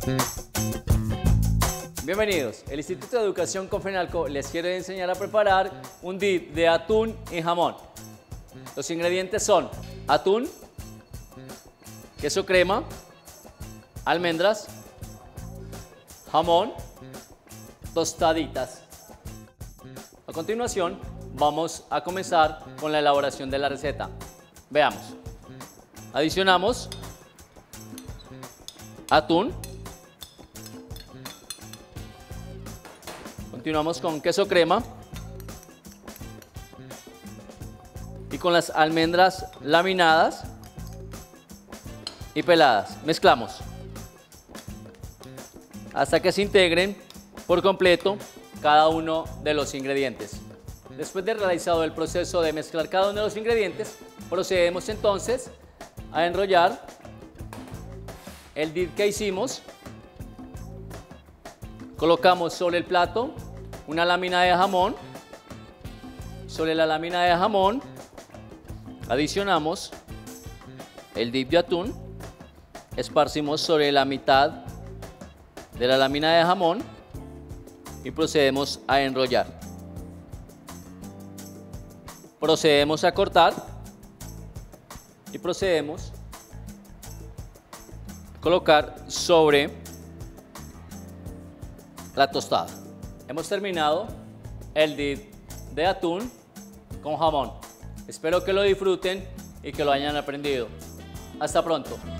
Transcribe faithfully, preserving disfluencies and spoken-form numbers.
Bienvenidos. El Instituto de Educación Confenalco les quiere enseñar a preparar un dip de atún y jamón. Los ingredientes son atún, queso crema, almendras, jamón, tostaditas. A continuación, vamos a comenzar con la elaboración de la receta. Veamos. Adicionamos atún. Continuamos con queso crema y con las almendras laminadas y peladas. Mezclamos hasta que se integren por completo cada uno de los ingredientes. Después de realizado el proceso de mezclar cada uno de los ingredientes, procedemos entonces a enrollar el dip que hicimos. Colocamos sobre el plato una lámina de jamón. Sobre la lámina de jamón adicionamos el dip de atún. Esparcimos sobre la mitad de la lámina de jamón y procedemos a enrollar. Procedemos a cortar y procedemos a colocar sobre la tostada. Hemos terminado el dip de atún con jamón. Espero que lo disfruten y que lo hayan aprendido. Hasta pronto.